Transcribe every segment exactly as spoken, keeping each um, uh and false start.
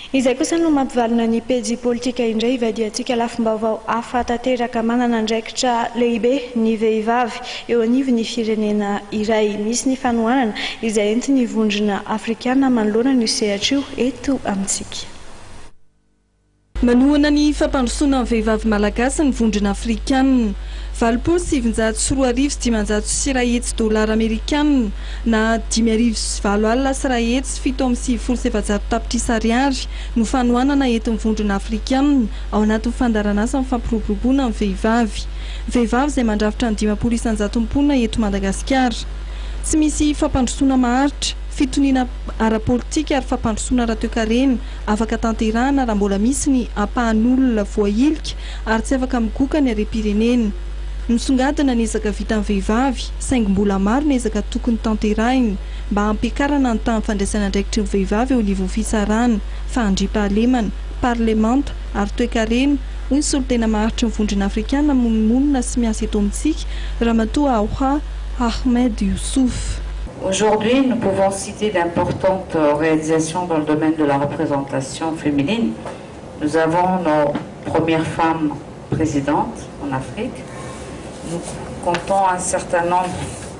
Izay kosa no mampivalona ny pejy politika indray ivadiantsika lafim-baovao hafa tanteraka manana andraikitra lehibe ny vehivavy eo anivon'ny firenena iray. Misy ny fanohanana izay entiny vondrona afrikana manoloana ny sehatra io eto amintsika. Manohana ny fampandrosoana ny vehivavy malagasy ny vondrona afrikana. Valopolo sy sivinjato sy roa arivo sy dimanjato sy iray hetsy dolara amerikana na dimy arivo sy valo alina sy iray hetsy sy fito amby sivifolo sy efajato tapitrisa ariary no fanohanana eto ny vondrona afrikana ao anatin'ny fandaran'asa amin'ny fampiroboroboana ny vehivavy. Vehivavy izay mandrafitra ny dimampolo isanjato mponina eto Madagasikara. Tsy misy fampandrosoana maharitra, fitoniana ara-politika ary fampandrosoana ara-toe-karena afaka tanterahana raha mbola misy ny ampahan'olona voailika ary tsy afaka migoka ny harem-pirenena. Misongadina ny ezaka vita amin'ny vehivavy, saingy mbola maro ny ezaka tokony tanterahina mba hampiakarana ny tamin'ny fandraisana andraikitry ny vehivavy eo anivon'ny fisarahana, fahandriam-pahalemana, parlemanta ary toe-karena. Hoy ny solitena maharitra ny vondrona afrikana mononmonina sy miasa eto amintsika Ramatoa Aouha Ahmed Youssouf. Aujourd'hui, nous pouvons citer d'importantes réalisations dans le domaine de la représentation féminine. Nous avons nos premières femmes présidentes en Afrique. Nous comptons un certain nombre,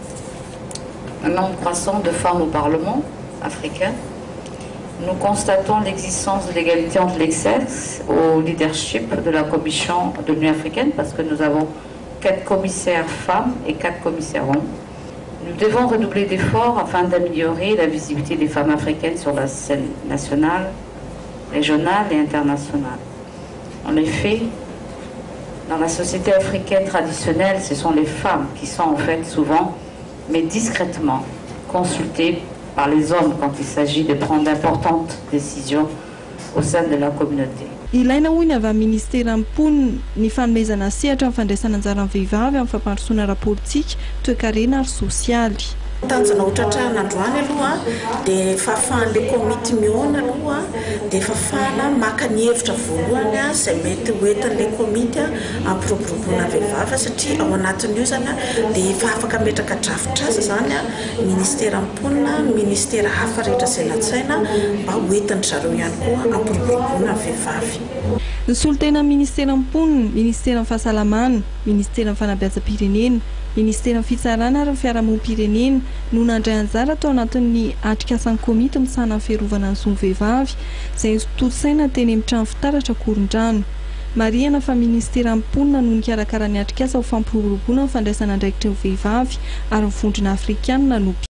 un nombre croissant de femmes au Parlement africain. Nous constatons l'existence de l'égalité entre les sexes au leadership de la Commission de l'Union africaine parce que nous avons quatre commissaires femmes et quatre commissaires hommes. Nous devons redoubler d'efforts afin d'améliorer la visibilité des femmes africaines sur la scène nationale, régionale et internationale. En effet, dans la société africaine traditionnelle, ce sont les femmes qui sont en fait souvent, mais discrètement, consultées par les hommes quand il s'agit de prendre d'importantes décisions au sein de la communauté. Ilaina hoy ny avy amin'ny ministera mponina ny fanomezana sehatra amin'ny fandraisana anjara ny vehivavy amin'ny fampandrosoana ara-politika, toe-karena ary sosialy. Tanjona ohatratra androany aloha dia fahafahan'ilay komity mihaona aloha dia fafana maka ny hevitra voalohany izay mety hoentin'ilay komity hampiroboroboana vehivavy satria ao anatin'io zany dia efa afaka metraka drafitr'asa zany ministera mponina, ministera hafa rehetra izay latsaina mba hoentin zareo ihany koa hampiroboroboana vehivavy. Ny solitena ministera mponina, ministera fahasalamana, ministera fanabeazam-pirenena, ministera fitsarana ary fiarahamonim-pirenena no nandray anjara tao anatin'ny atrikasan'ny komity misana fiarovana ny zon'ny vehivavy izay toto-saina teny amin'ny trano fitaratra Korondrano. Mariana fa ministera mponina no nikarakara ny atrikasa ho fampiroboroboana ny fandraisana andraikitry ny vehivavy ary ny vondrona afrikana no